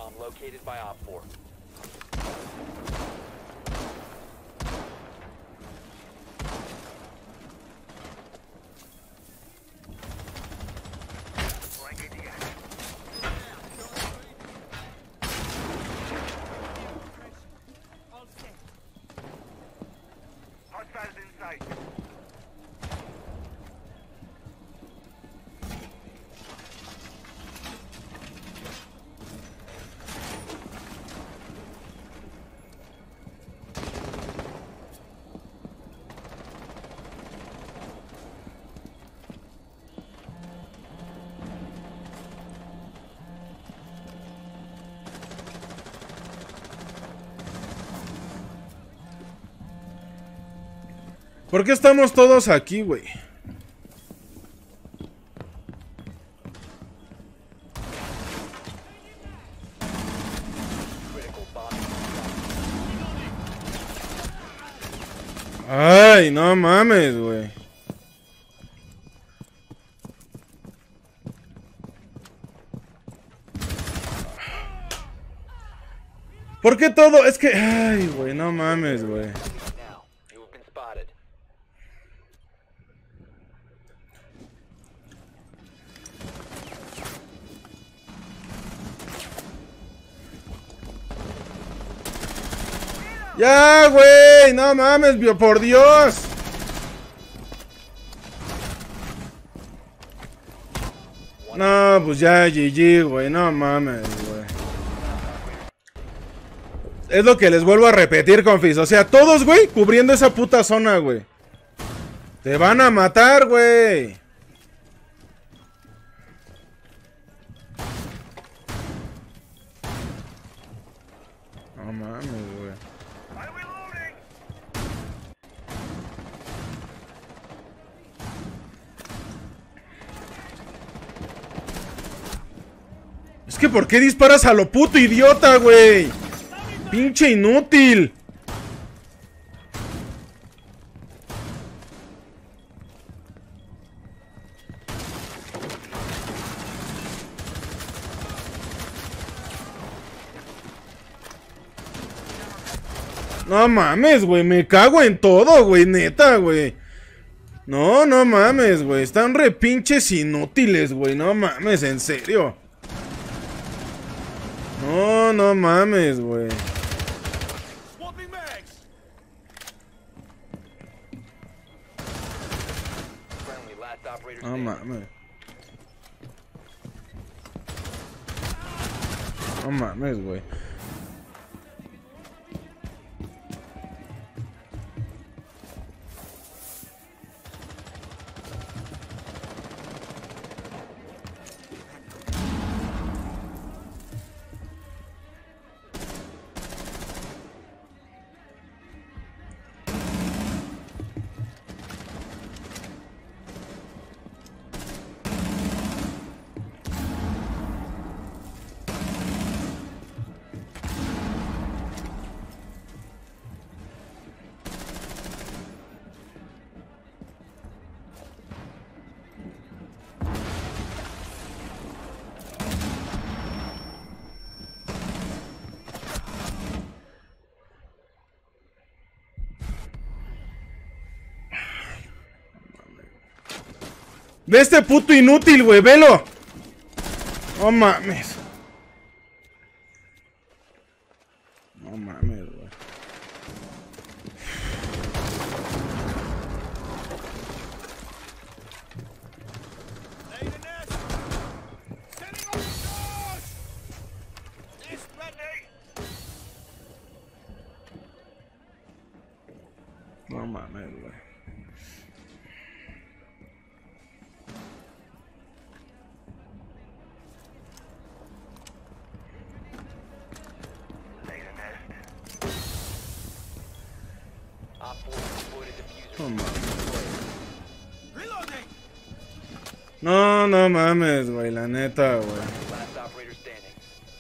bomb located by Op 4. Hostiles in sight. ¿Por qué estamos todos aquí, güey? Critical bomb. Ay, no mames, güey. ¿Por qué todo? Es que... Ay, güey, no mames, güey. Now, you have been spotted. Ya, güey, no mames, por Dios. No, pues ya, GG, güey, no mames, güey. Es lo que les vuelvo a repetir, confis. O sea, todos, güey, cubriendo esa puta zona, güey. Te van a matar, güey. No mames, güey. I'm reloading. Es que ¿por qué disparas a lo puto idiota, güey? Pinche inútil. No mames, güey, me cago en todo, güey, neta, güey. No, no mames, güey, están re pinches inútiles, güey, no mames, en serio. No, no mames, güey. Swapping mags. Friendly, last operator No standing. mames. No mames, güey. Ve este puto inútil, güey, velo. No mames. No mames, güey. Laying a nest. Sending on doors. This ready. No mames, güey. Laying a nest. Op 4 deployed a diffuser. No mames. Reloading. No, no mames, güey, la neta, güey. Last operator standing.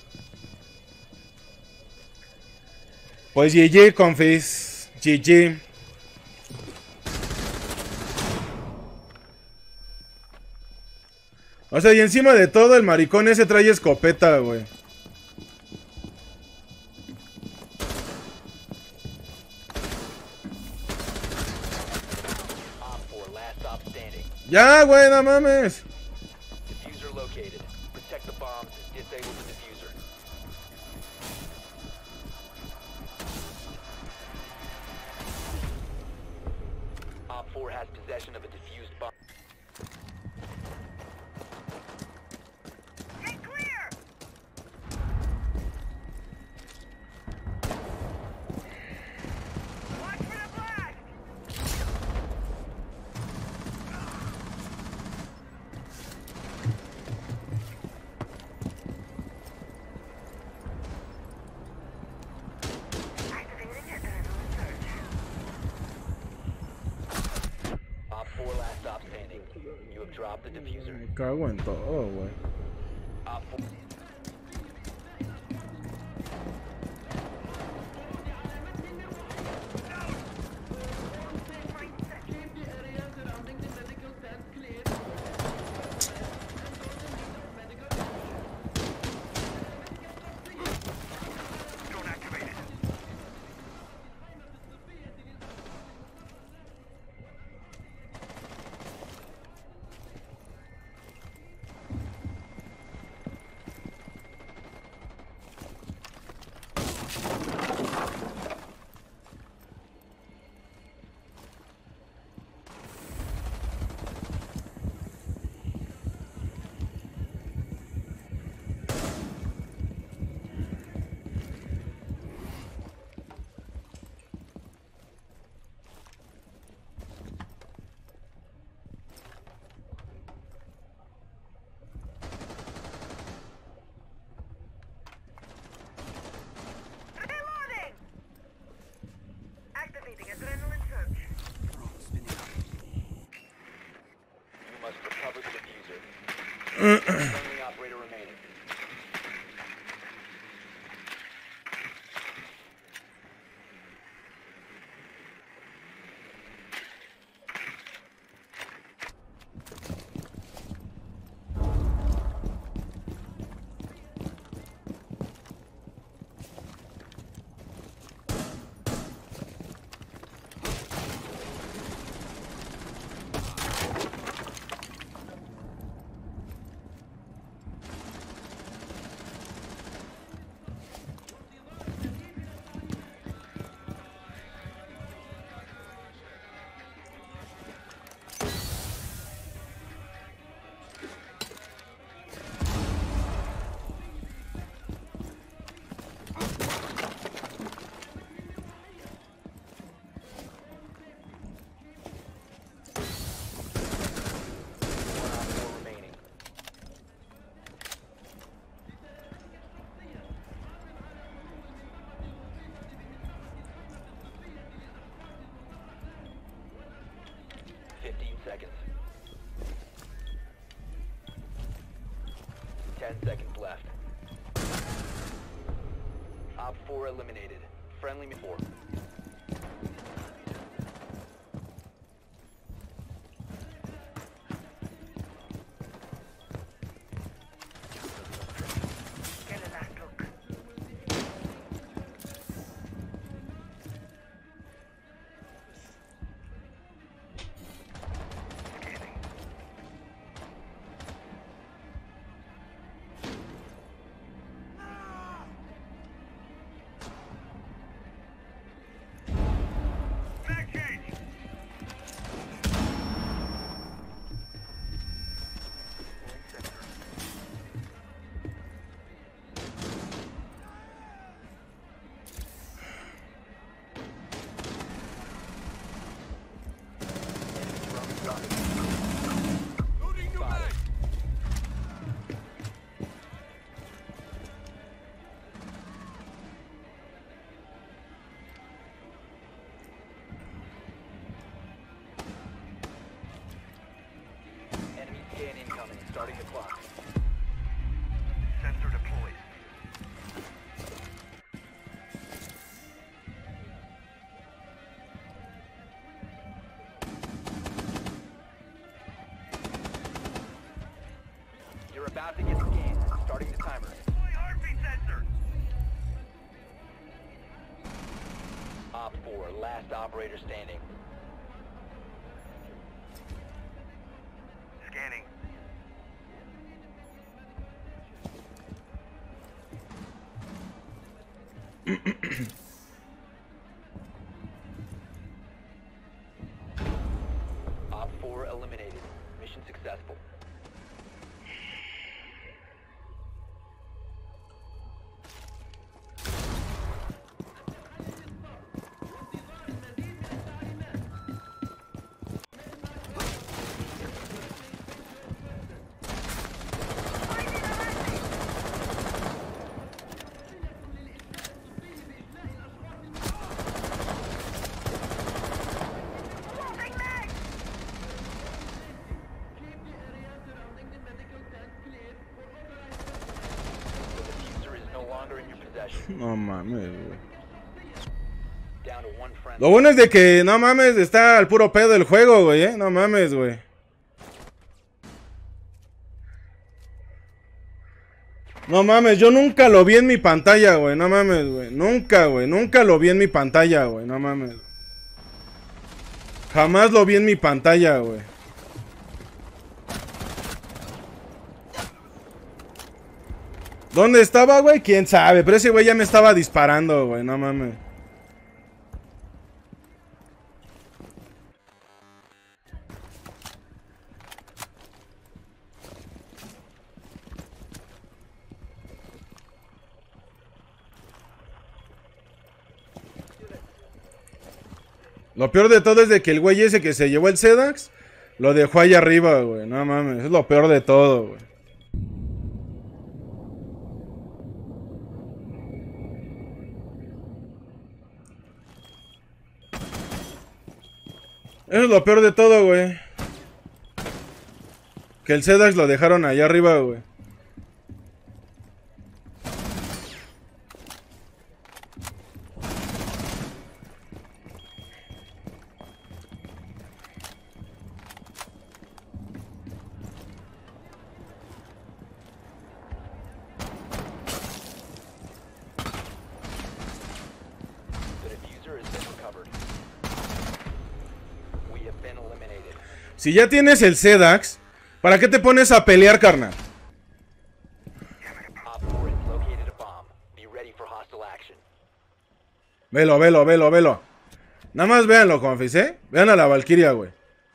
Pues GG, confis. GG. O sea, y encima de todo, el maricón ese trae escopeta, güey. Ya, güey, no mames. Diffuser located. Protect the bombs and disable the diffuser. Op 4 has possession of a diffused bomb. Get clear! Watch for the blast! Activating adrenaline surge. Op 4 last stop standing. You have dropped the diffuser. Me cago en todo, güey. Op 4. Drone activated. Reloading! Activating adrenaline surge. You must recover the diffuser. Friendly operator remaining. One Op 4 remaining. Seconds. 10 seconds left. Op 4 eliminated. Friendly 4. Get a last look. Back change. Loading new mag. Enemy scan incoming. Starting the clock. Sensor deployed. You're about to get scanned. Starting the timer. Deploy heartbeat sensor. Op 4, last operator standing. Op 4 eliminated. Mission successful. The diffuser is no longer in your possession. No mames, güey. Down to one friendly. Lo bueno es de que, no mames, está al puro pedo el juego, güey, No mames, güey. No mames, yo nunca lo vi en mi pantalla, güey. No mames, güey. Nunca, güey. Nunca lo vi en mi pantalla, güey. No mames. Jamás lo vi en mi pantalla, güey. ¿Dónde estaba, güey? ¿Quién sabe? Pero ese güey ya me estaba disparando, güey. No mames. Lo peor de todo es de que el güey ese que se llevó el Sedax lo dejó ahí arriba, güey. No mames, es lo peor de todo, güey. Eso es lo peor de todo, güey. Que el Sedax lo dejaron allá arriba, güey. The diffuser has been recovered. We have been eliminated. Si ya tienes el Sedax, ¿para qué te pones a pelear, carnal? Op 4 has located a bomb. Be ready for hostile action. Velo, velo, velo, velo. Nada más véanlo, confis, ¿eh? Vean a la Valkyria, güey.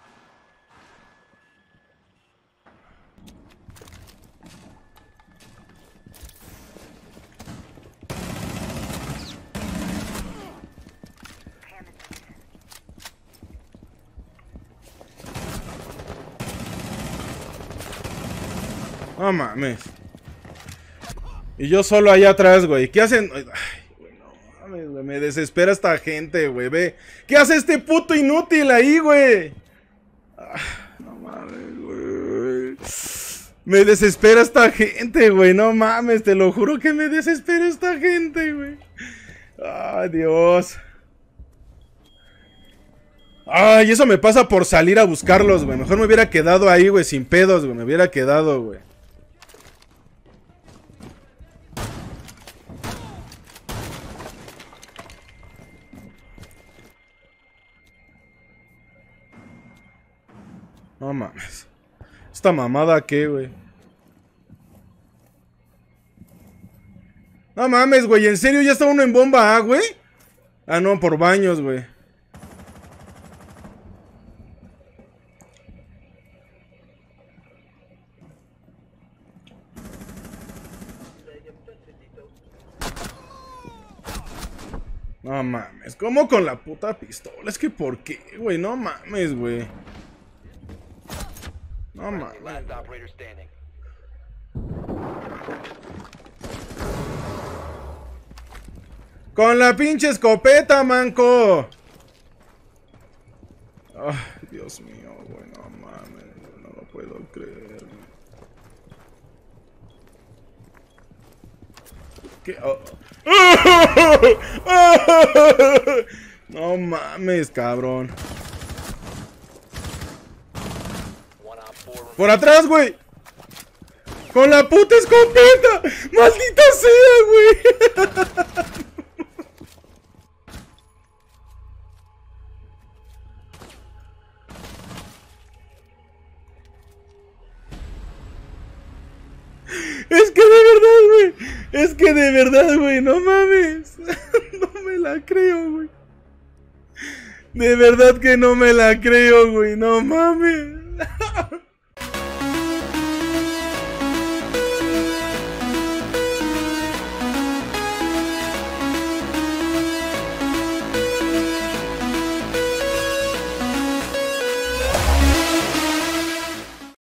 No mames. Y yo solo allá atrás, güey. ¿Qué hacen? Ay, güey, no mames, güey. Me desespera esta gente, güey. Ve. ¿Qué hace este puto inútil ahí, güey? No mames, güey. Me desespera esta gente, güey. No mames, te lo juro que me desespera esta gente, güey. Ay, Dios. Ay, eso me pasa por salir a buscarlos, güey. Mejor me hubiera quedado ahí, güey, sin pedos, güey. Me hubiera quedado, güey. No mames. ¿Esta mamada qué, güey? No mames, güey. ¿En serio ya está uno en bomba A, güey? Ah, no, por baños, güey. No mames, ¿cómo con la puta pistola? Es que ¿por qué, güey? No mames, güey. No mames. Last operator standing. Con la pinche escopeta, manco. Ay, Dios mío, güey, no mames, no lo puedo creer. ¿Qué? Oh. No mames, cabrón. One op 4 Por atrás, güey. Con la puta escopeta. Maldita sea, güey. Es que de verdad, güey. Es que de verdad, güey. No mames. la creo, güey. De verdad que no me la creo, güey. No mames.